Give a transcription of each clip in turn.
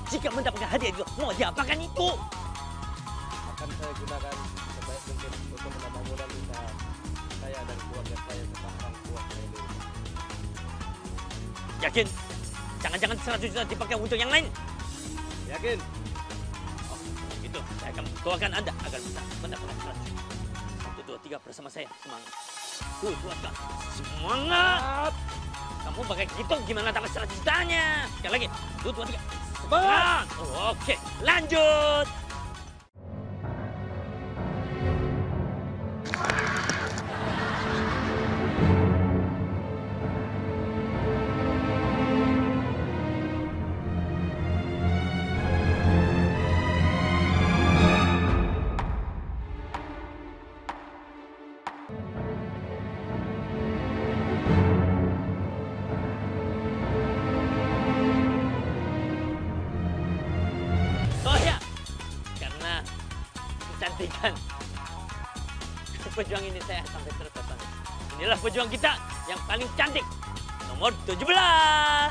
Jika mendapatkan hadiah itu, mau diapakan itu? Akan saya gunakan sebaik mungkin untuk menambah modal usaha saya dan keluarga saya serta orang tua saya di rumah. Yakin? Jangan-jangan 100 juta dipakai untuk yang lain? Yakin? Oh, itu saya akan doakan Anda agar bisa mendapatkan 100 juta. 1, 2, 3 bersama saya. Semangat. 1, 2, 3. Semangat! Kamu pakai gitu gimana dapat 100 jutanya? Sekali lagi. 1, 2, 3. Semangat! Oke, lanjut! Kecantikan pejuang ini saya sampai terpesona. Inilah pejuang kita yang paling cantik, nomor 17. Hai,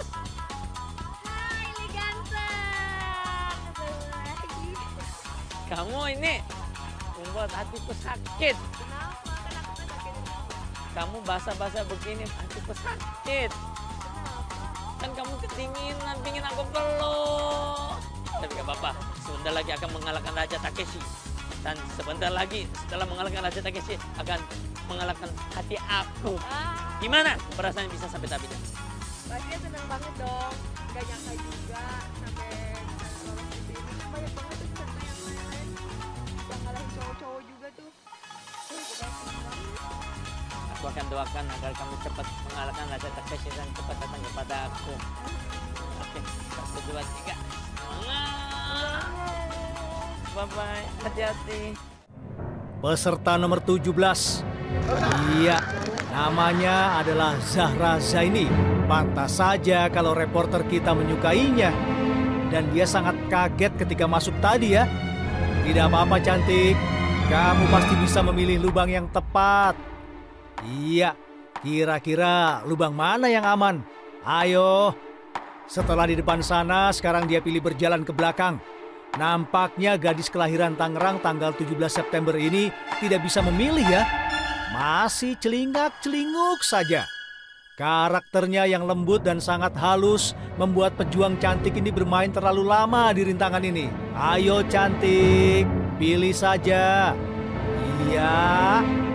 Li ganteng. Ketemu lagi. Kamu ini membuat hatiku sakit. Kenapa? Kan aku kan sakit. Kamu basah-basah begini, hatiku sakit. Kenapa? Kan kamu kedinginan, pingin aku peluk. Tapi gak apa-apa, sebentar lagi akan mengalahkan Raja Takeshi. Dan sebentar lagi setelah mengalahkan Raja Takeshi akan mengalahkan hati aku. Gimana perasaan bisa sampai tahap ini? Pastinya seneng banget dong. Gak nyangka juga sampai bisa lolos di sini. Banyak banget tuh peserta yang lain yang ngalahin cowok-cowok juga tuh. Pokoknya seneng banget. Aku akan doakan agar kamu cepat mengalahkan Raja Takeshi dan cepat datang kepada aku. Oke, 1, 2, 3. Semangat! Bye-bye, hati-hati. Peserta nomor 17. Iya, namanya adalah Zahra Zaini. Pantas saja kalau reporter kita menyukainya. Dan dia sangat kaget ketika masuk tadi ya. Tidak apa-apa cantik, kamu pasti bisa memilih lubang yang tepat. Iya, kira-kira lubang mana yang aman? Ayo. Setelah di depan sana, sekarang dia pilih berjalan ke belakang. Nampaknya gadis kelahiran Tangerang tanggal 17 September ini tidak bisa memilih ya. Masih celingak-celinguk saja. Karakternya yang lembut dan sangat halus membuat pejuang cantik ini bermain terlalu lama di rintangan ini. Ayo cantik, pilih saja. Iya.